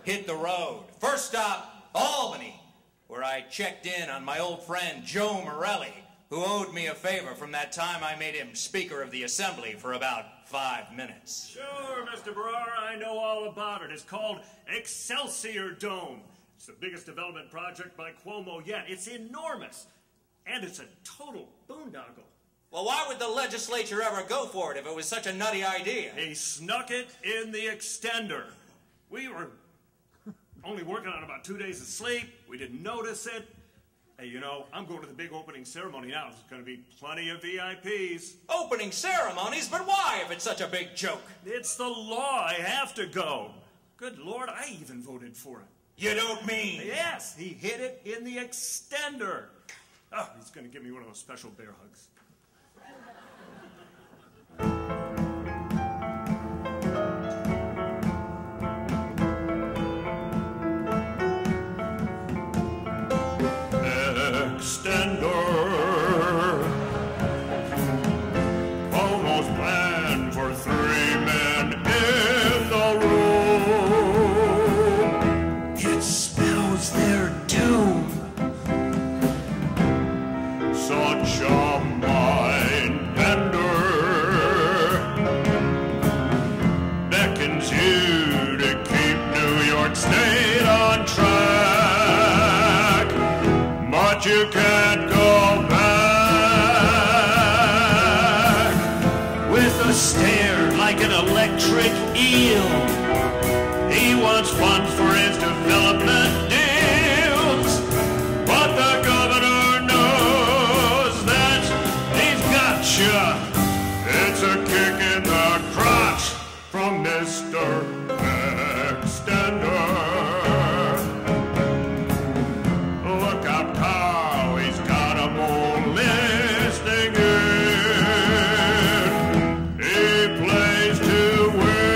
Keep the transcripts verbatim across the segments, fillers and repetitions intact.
hit the road. First stop, Albany, where I checked in on my old friend Joe Morelle, who owed me a favor from that time I made him Speaker of the Assembly for about five minutes. Sure, Mister Barrar, I know all about it. It's called Excelsior Dome. It's the biggest development project by Cuomo yet. It's enormous. And it's a total boondoggle. Well, why would the legislature ever go for it if it was such a nutty idea? He snuck it in the extender. We were only working on about two days of sleep. We didn't notice it. Hey, you know, I'm going to the big opening ceremony now. There's going to be plenty of V I Ps. Opening ceremonies? But why if it's such a big joke? It's the law. I have to go. Good Lord, I even voted for it. You don't mean? Yes, he hid it in the extender. Oh, he's going to give me one of those special bear hugs. Extender. Almost planned for three men in the room. It spells their doom. Such a mind bender beckons you to keep New York State on track, but you can't go back with a stare like an electric eel. He wants funds for his development deals, but the governor knows that he's gotcha. It's a kick in the crotch from Mister Extender. Look out, Carl, he's got 'em all listening in. He plays to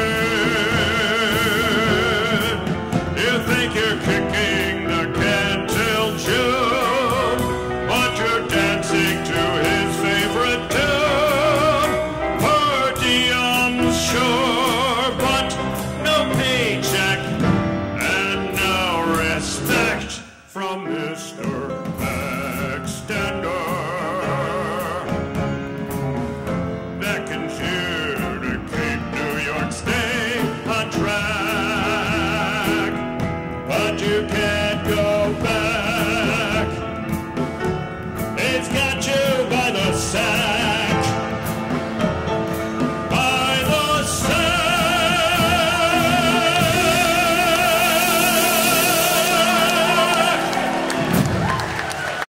win. You think you're kicking the can till June, but you're dancing to his favorite tune. Per diem, sure, but no paycheck and no respect from Mister Extender. Beckons you to keep New York State on track, but you can't